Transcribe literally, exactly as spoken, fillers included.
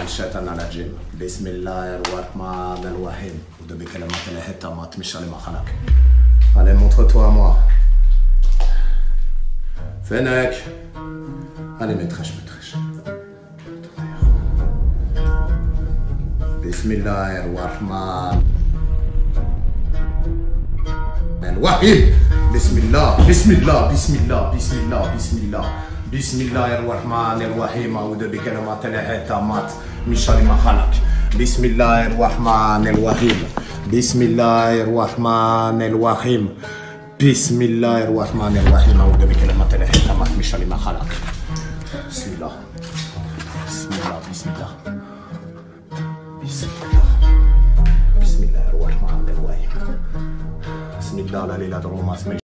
الشيطان الرجيم بسم الله الرحمن الرحيم ودو بكلمات الله التامات مش على ما خلق. Allez, montre-toi à moi. Fennec. Allez, maîtresse, maîtresse. Bismillah ar-Rahman ar-Rahim. Bismillah, Bismillah, Bismillah, Bismillah, Bismillah. Bismillah ar-Rahman ar-Rahim. أعوذ بكلمات الله التامات من شر ما خلق. بسم الله الرحمن الرحيم. بسم الله الرحمن الرحيم. بسم الله الرحمن الرحيم. أعوذ بكلمات الله التامات من شر ما خلق. بسم الله. بسم الله. بسم الله. بسم الله. بسم الله الرحمن الرحيم. بسم الله لا إله إلا الله.